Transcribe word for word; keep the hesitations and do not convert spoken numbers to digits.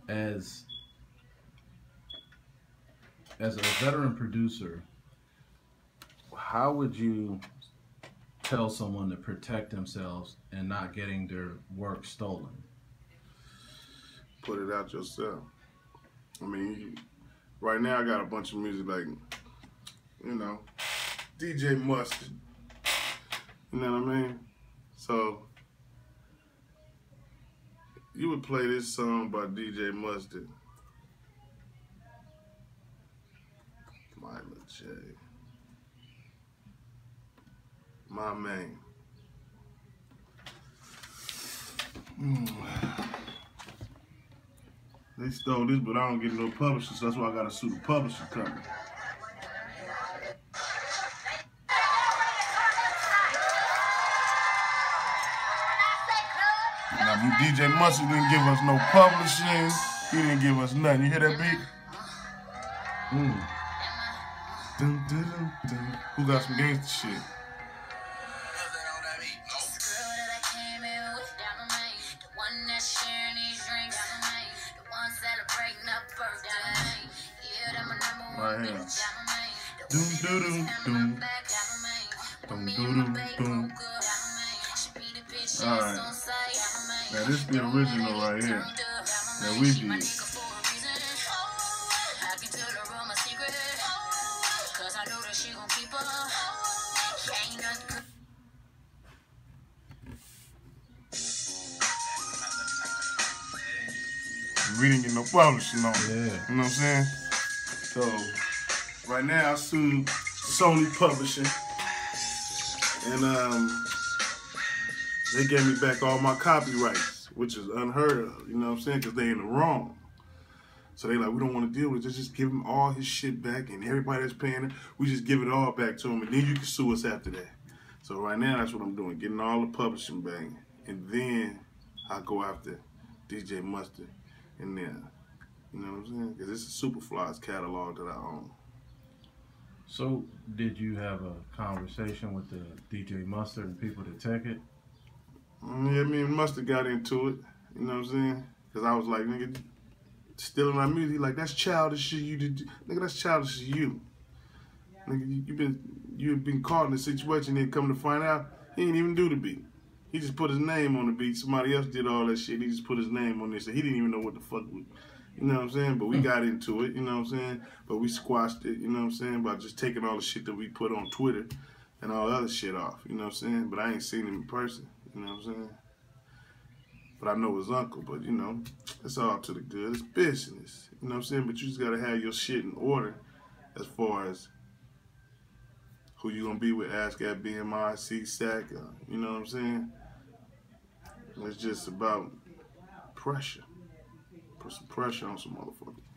as as a veteran producer, how would you tell someone to protect themselves and not getting their work stolen? Put it out yourself. I mean, right now I got a bunch of music like, you know, D J Mustard. You know what I mean? So, you would play this song by D J Mustard. Mila J. My man. Mm. They stole this, but I don't get no publisher, so that's why I gotta sue the publisher company. Now, if you D J Mustard didn't give us no publishing, he didn't give us nothing. You hear that beat? Mm. Dun, dun, dun, dun. Who got some gangsta shit? Right here. Doom doo doom doom. Doom doo doom doom. Alright. Now this is the original right here. That we did. We didn't get no publishing on it. Yeah. You know what I'm saying? So, right now I sued Sony Publishing. And um, they gave me back all my copyrights, which is unheard of, you know what I'm saying? Because they in the wrong. So they like, we don't want to deal with it. Just give him all his shit back, and everybody that's paying it, we just give it all back to him, and then you can sue us after that. So right now, that's what I'm doing, getting all the publishing back. And then I go after D J Mustard. And then, you know what I'm saying? Because this is Soopafly's catalog that I own. So, did you have a conversation with the D J Mustard and people to take it? Mm, yeah, me and Mustard got into it. You know what I'm saying? Because I was like, nigga, stealing my music, like, that's childish shit you did. Nigga, that's childish as you. Nigga, you, you been you been caught in a situation, then come to find out, he didn't even do the beat. He just put his name on the beat. Somebody else did all that shit. He just put his name on there. So he didn't even know what the fuck we, you know what I'm saying? But we got into it, you know what I'm saying? But we squashed it, you know what I'm saying? By just taking all the shit that we put on Twitter and all the other shit off, you know what I'm saying? But I ain't seen him in person, you know what I'm saying? But I know his uncle, but you know, it's all to the good. It's business, you know what I'm saying? But you just gotta have your shit in order as far as who you gonna be with, Ask at B M I, C S A C, uh, you know what I'm saying? It's just about pressure. Put some pressure on some motherfuckers.